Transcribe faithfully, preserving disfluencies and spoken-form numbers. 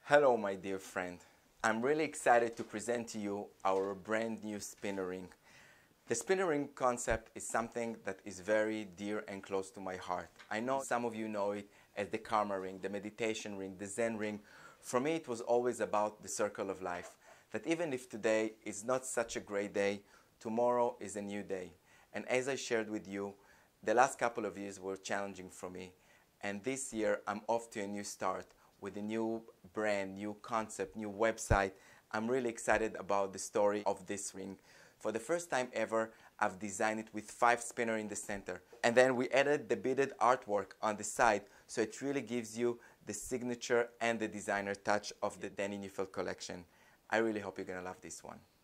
Hello my dear friend. I'm really excited to present to you our brand new spinner ring. The spinner ring concept is something that is very dear and close to my heart. I know some of you know it as the karma ring, the meditation ring, the Zen ring. For me it was always about the circle of life. That even if today is not such a great day, tomorrow is a new day. And as I shared with you, the last couple of years were challenging for me. And this year I'm off to a new start with a new brand, new concept, new website. I'm really excited about the story of this ring. For the first time ever, I've designed it with five spinners in the center. And then we added the beaded artwork on the side, so it really gives you the signature and the designer touch of the Danny Newfeld collection. I really hope you're gonna love this one.